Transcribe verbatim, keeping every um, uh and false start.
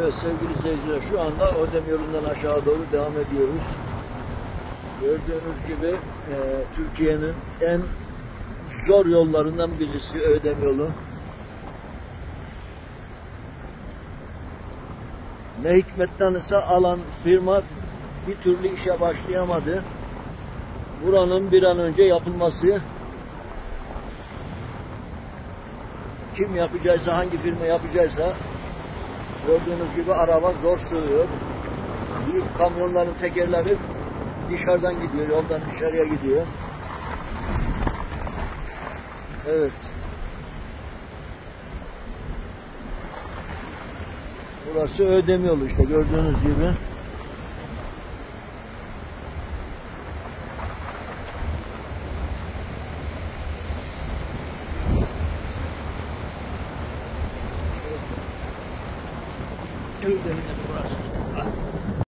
Evet sevgili seyirciler, şu anda Ödem yolundan aşağı doğru devam ediyoruz. Gördüğünüz gibi e, Türkiye'nin en zor yollarından birisi Ödem yolu. Ne hikmetten ise alan firma bir türlü işe başlayamadı. Buranın bir an önce yapılması, kim yapacaksa, hangi firma yapacaksa, gördüğünüz gibi araba zor sığıyor. Büyük kamyonların tekerleri dışarıdan gidiyor, yoldan dışarıya gidiyor. Evet. Burası Ödem yolu işte, gördüğünüz gibi. Ödem'in burası işte.